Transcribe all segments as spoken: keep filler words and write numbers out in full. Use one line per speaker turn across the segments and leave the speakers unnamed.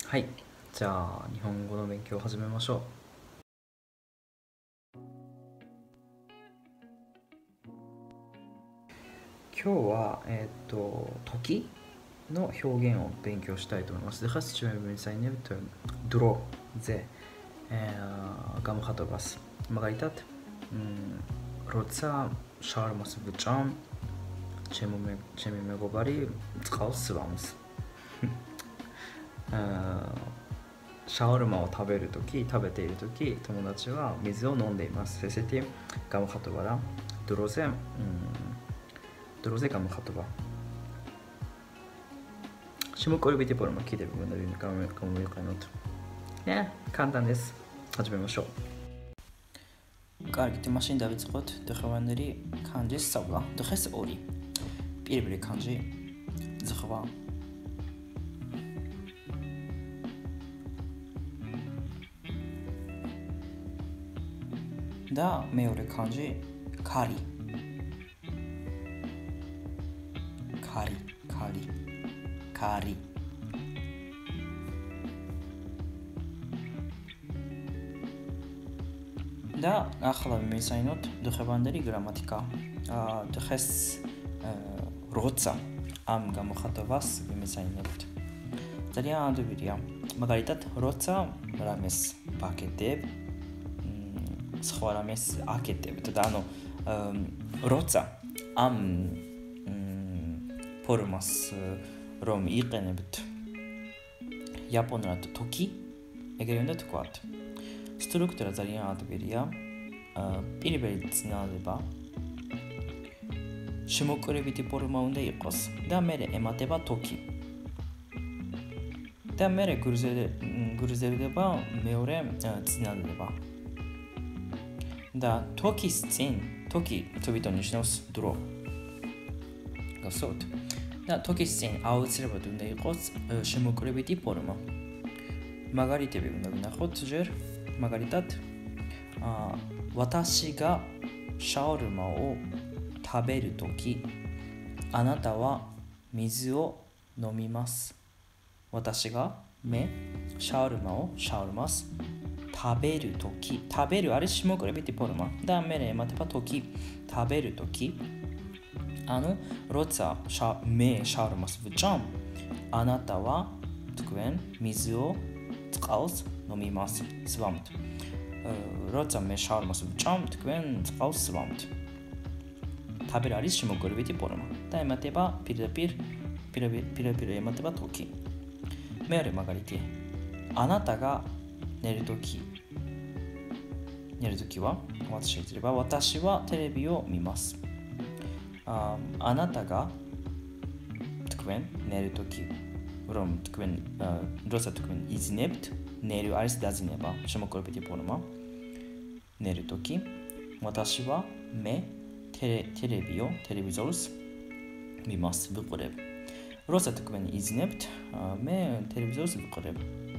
はい、じゃあ日本語の勉強を始めましょう。今日は、えっ、と、時の表現を勉強したいと思います。دخلت بنسينيف درو زي قام خطباس مغايتات روتسا شارماس بجام ჩემი მეგობარი წყალს სვამს. შაურმაを食べるとき、食べているとき、友達は水を飲んでいます。そしてガムハトバラドロゼドロゼガムハトバシムコルビティポルも聞いてる部分の意味かもかもよかのとね、簡単です。始めましょう。კარგი, მაშინ დავიწყოთ დღევანდელი კანჯის სწავლა. დღეს ორი. პირველი კანჯი ზღვა. და მეორე კანჯი კარი. კარი, კარი, კარი. და ახლა მივისაინოთ დღევანდელი გრამატიკა. დღეს როცა ამ გამოხატვას მივისაინებთ. ძალიან ადვილია. მაგალითად, როცა რამეს ვაკეთებ, სხვა რამეს აკეთებთ და ანუ როცა ამ ფორმას რომ იყენებთ იაპონურად თოკი, ეგრე უნდა თქვათ. სტრუქტურა ძალიან ადვილია. პირველი წინააღმდება შემოკრებითი ფორმა უნდა იყოს და მერე ემატება თოკი. და მერე გურზევდება მეორე წინააღმდება. და თოკის წინ, თოკი თვითონ ნიშნავს დრო. გასწორთ? და თოკის წინ აუცილებლად უნდა იყოს შემოკრებითი ფორმა. მაგალითები უნდა ვნახოთ ჯერ. მაგალითად, ვატაში გა შაურმა ო თაბერი თოკი, ანატა ვა მიზი ო ნომიმას. ვატაში გა მე შაურმა ო შაურმას თაბერი თოკი. თაბერი არის შემოკრებითი ფორმა და მე ემატება თოკი. თაბერი თოკი. ანუ როცა მე შაურმას ვჭამ, ანატა ვა თქვენ მიზი ო წყალს ნომიმას სვამთ. როცა მე შაურმას ვჭამ, თქვენ წყალს სვამთ. თაბერი არის შემოკრებითი ფორმა და ემატება პირდაპირ პირდაპირ ემატება თოკი. მეორე მაგალითი. ანატა გა ნერიტოკი. ნერიტოკი ვა, მათ შეიძლება ვატაში ვა ტელევიზიო მიმას. ანატა გა თქვენ ნერიტოკი რომ თქვენ როცა თქვენ იზნებთ, ნერი არის დაძინება, შემოკრებითი ფორმა. ნერიტოკი. ვატაში ვა მე ტელევიზიო, ტელევიზორს მიმას ვიყურებ. როცა თქვენ იზნებთ, მე ტელევიზორს ვიყურებ.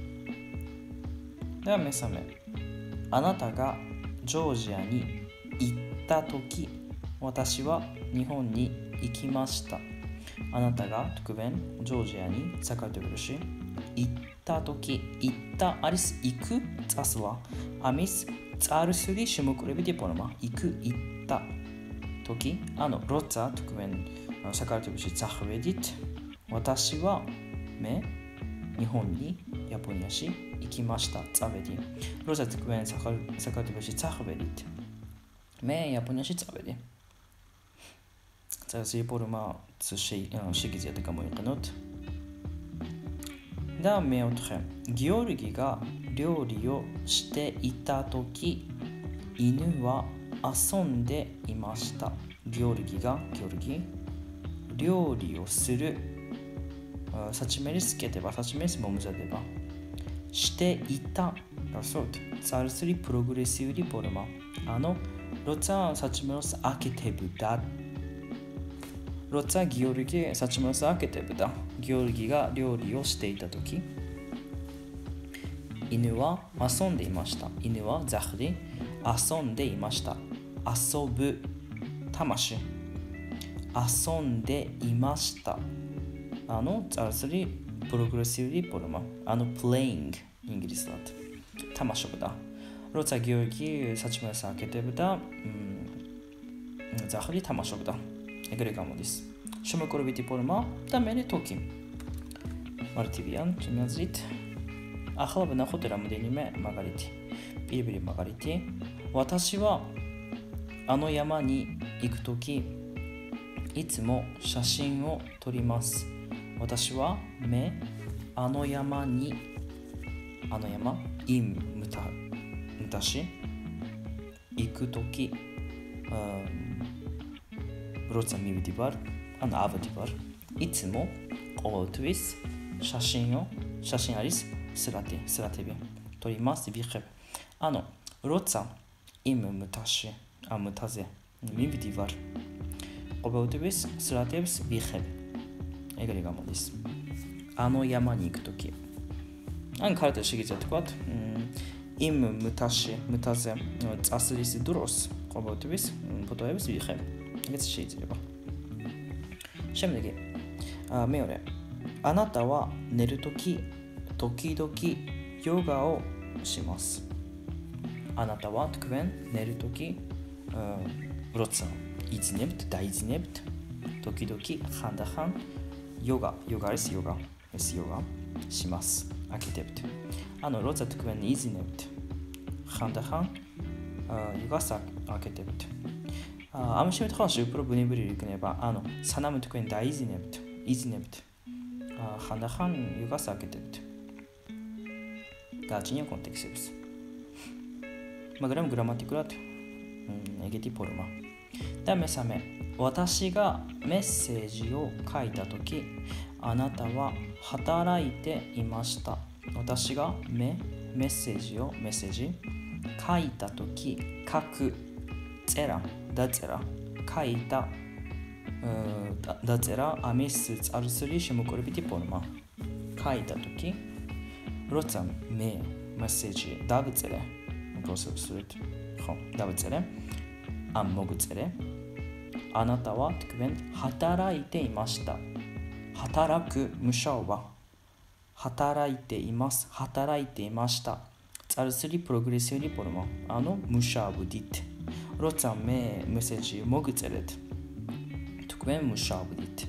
და მესამე. ანატა გა ჯორჯიანი იტა თოკი, ვატაში ვა ნიჰონი იკიმაშტა. ანატა გა თქვენ ჯორჯიანი საქართველოში იტა თოკი, იტა არის იქ წასვლა. ამის წარსული შემოკრებითი ფორმა. იქ იტა თოკი, ანუ როცა თქვენ საქართველოში წახვედით, ვატაში ვა მე ნიჰონი იაპონიაში იკიმაშტა წავედი. როცა თქვენ საქართველოში წახვედით, მე იაპონიაში წავედი. წარსული ფორმა შეგიძლიათ გამოიყენოთ. და მეოთხე. გიორგი გა 료리요していた時、犬は遊んでいました。ギオルギがギオルギ料理をするサチメリスケテバサチメリスモムザデバしていたがそうサルスリプログレッシブリフォルマあのロツァサチメロスアケテブだロツァギオルギサチメロスアケテブだギオルギが料理をしていたとき犬は遊んでいました犬はザフリ遊んでいました遊ぶ魂遊んでいましたあのザルスリ progressively porma. Ano playing İngilizler. Tamaşa Roza Georgi saçma saketebda Zahri tamaşa Egregamodis. Şuma korubiti porma da meni tokim. Martivian, Jimazit. Ахала нахот рамудениме магарити. Пирибири магарити. Ваташи ва ано яма ни ику токи итsumo shashin o torimasu. Watashi wa me ano yama ni ano yama in muta mutashi iku toki brotsa mibiti var an avati var. Itsumo always shashin o shashin aris Sırate, sırate bir. Torimasu vikheb. Ano, rotsa im mutashi, a mutaze. Mibiti var. Obeutebis, sıratebis vikheb. Egari gamodis. Ano yama ni iku toki. An karate shigizat quat. Im mutashi, mutaze. Tsasuris duros. Obeutebis, potoebis vikheb. Egets shigizeba. Shemdegi. Meore. Anata wa neru toki時々ヨガをします。あなたは特に寝るとき、ロッツァ、イズネブト、大ズネブト、時々ハンダハン、ヨガ、ヨガです、ヨガ、です、ヨガします。開けてぶと。あの、ロッツァ特にイズネブト、ハンダハン、ヨガさ開けてぶと。あむしろとかしゅうプロブニブリリクネバ、あの、サナム特に大イズネブト、イズネブト、ハンダハン、ヨガさ開けてぶと。Dacine konteksibus. Magram grammatikulat egeti porma. Da mesame, 私がメッセージを書いたとき、あなたは働いていました。私がメメッセージをメッセージ書いたとき、書く、ゼラ、ダゼラ、書いた、ダゼラ、アミス、アルスリシムコルビティポルマ。書いたとき、로ца me message davitsere process ხო davitsere an mogutsere あなたは特に働いていました働く無償は働いています働いていました짤스리 progressively porma ano mushabudit 로ца me message mogutsere 특히 mushabudit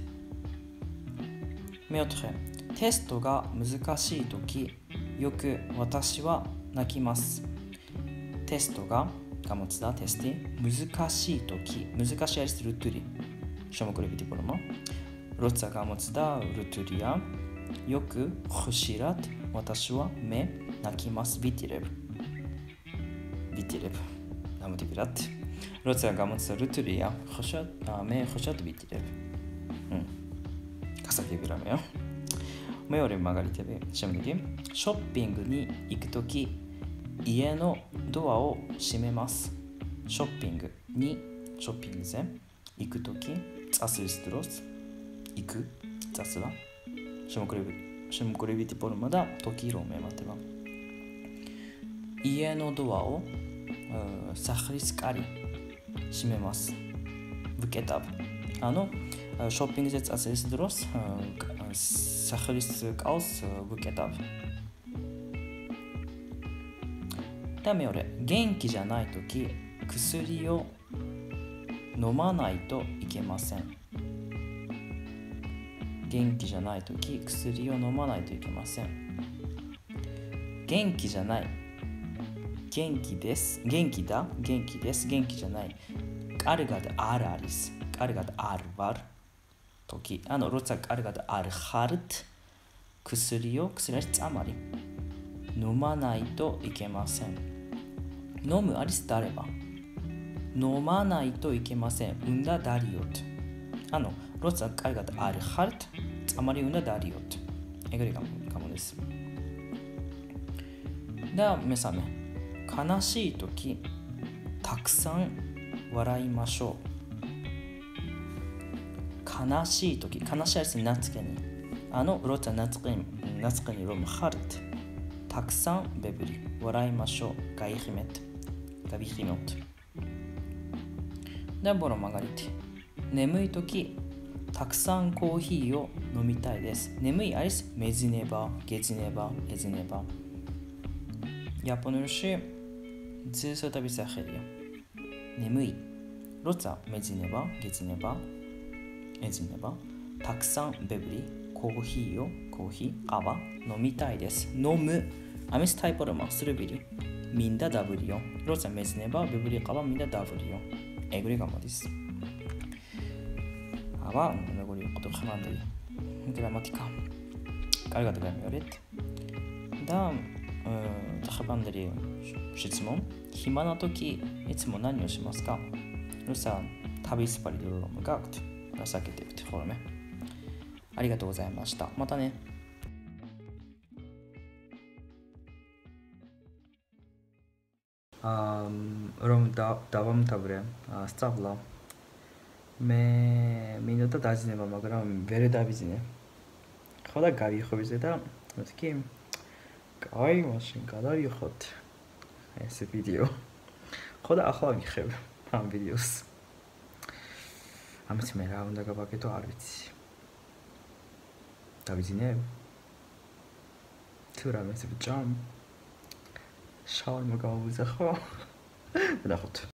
메오트레テストが難しいとき、よく私は泣きます。テストが、がもつだ、テスティ、難しいとき、難しいアリスルトゥリ。ショモクレビティポロモ。ロツァがもつだ、ルトゥリア。よく、ホシラト、私は目、泣きます。ビティレブ。ビティレブ。ナムティビラト。ロツァがもつだ、ルトゥリア。ホシャト、目、ホシャト、ビティレブ。うん。カサキビラメよ。メオレ曲がり手でショッピングに行くとき家のドアを閉めますショッピングにショッピングぜ行くときツアスリストロス行くツアスラショムクレビショムクレビティポルマダトキロメマテバ家のドアをサハリスカリ閉めますブケタブあのショッピングぜツアスリストロスსახლის ყავს ვუკეტავ. და მეორე, 元気じゃないとき薬を飲まないといけません。元気じゃないとき薬を飲まないといけません。元気じゃない。元気です。元気だ。元気です。元気じゃない。კარგად არ არის. კარგად არ ვარ.時あのロツァკარგად არ ხართ薬を薬არის წამარი飲まないといけません飲むარის დარება飲まないといけませんუნდა დარიოთ ანუ როცა კარგად არ ხართ წამარი უნდა დარიოთ ეგრე გამოდის და მესამე悲しい時たくさん笑いましょう悲しいとき、悲しいです夏けに。あの、ロツァ夏けに、夏けにロムハルト。たくさんベブリ、笑いましょう。ガイヒメット。ガビヒメット。で、ボロマガリティ。眠いとき、 たくさんコーヒーを飲みたいです。眠い아리스 메지네바, 게지네바, 에지네바. 야포누르시 즈소타비사헤리요.眠い 로자 메지네바, 게지네바, 에지네바. たくさんベブリコーヒーをコーヒー아바飲みたいです。飲むアミスタイポルマスルビリミンダダブリオロザメズネバベブリカバミンダダブリオエグリガマです。아바 너구리 것도 가만히 그라마티카 깔가도 가면요레 다음 어 학반들이 질문暇な時いつも何をしますか루사 타비스파리 누르로무가情けてるところね。ありがとうございました。またね。Um, rom da davam tabre. Ah, stavla. Me minuta dazine მაგრამ ვერ დავიძინე. ხო და გავიხობიზე და მეთქი კაი მაშინ გადავიხოთ ეს ვიდეო. ხო და ახლა ვიხებ ამ ვიდეოს. ამის მე რა უნდა გავაკეთო არ ვიცი. დავიძინე. თუ რამე ეს ბჭამ. შავრმა გავუძახო. ვნახოთ.